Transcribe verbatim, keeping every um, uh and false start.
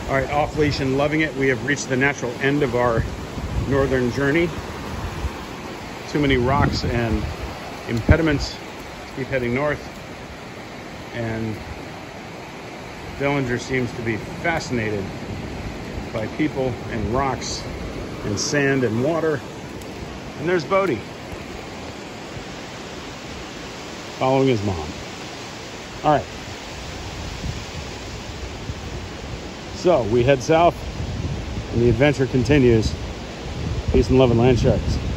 All right, off leash and loving it. We have reached the natural end of our northern journey. Too many rocks and impediments. Keep heading north. And Bellinger seems to be fascinated by people and rocks and sand and water. And there's Bodie, following his mom. All right. So we head south and the adventure continues. Peace and love and land sharks.